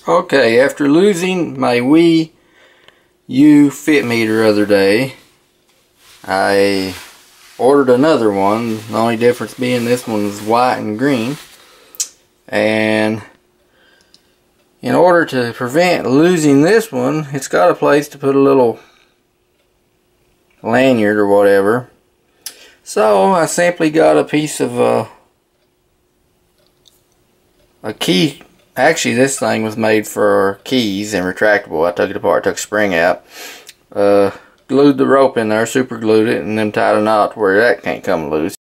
Okay, after losing my Wii U fit meter the other day, I ordered another one. The only difference being this one's white and green. And in order to prevent losing this one, it's got a place to put a little lanyard or whatever. So I simply got a piece of a key. Actually, this thing was made for keys and retractable. I took it apart, took the spring out, glued the rope in there, super glued it, and then tied a knot where that can't come loose.